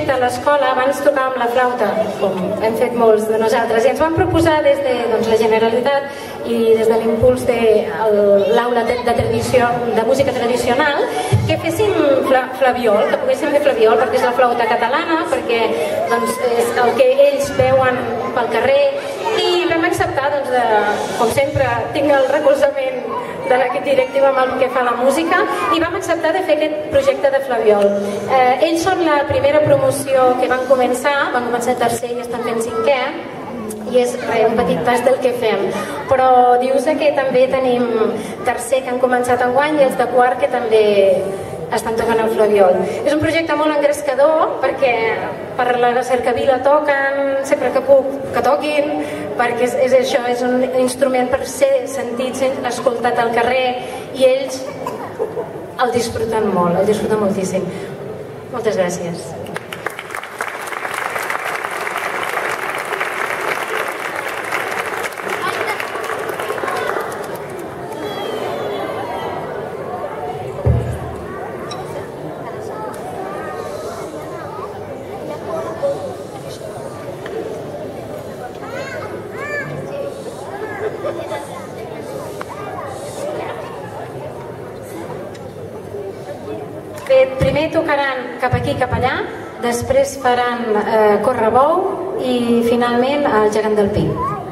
A l'escola abans tocàvem la flauta, com hem fet molts de nosaltres, i ens van proposar des de la Generalitat i des de l'impuls de l'aula de música tradicional que féssim flabiol, que poguéssim fer flabiol, perquè és la flauta catalana, perquè és el que ells veuen pel carrer, i vam acceptar, com sempre tinc el recolzament de l'equip directiu amb el que fa la música, i vam acceptar de fer aquest projecte de flabiol. Ells són la primera promoció que van començar tercer i estan fent cinquè, i és un petit pas del que fem, però dius que també tenim tercer que han començat enguany i els de quart que també estan tocant el flabiol. És un projecte molt engrescador perquè per la cercavila toquen sempre que puc que toquin, perquè és això, és un instrument per ser sentit, ser escoltat al carrer, i ells el disfruten molt, el disfruten moltíssim. Moltes gràcies. Primer tocaran cap aquí, cap allà, després faran Correbou i finalment el Gegant del Pi.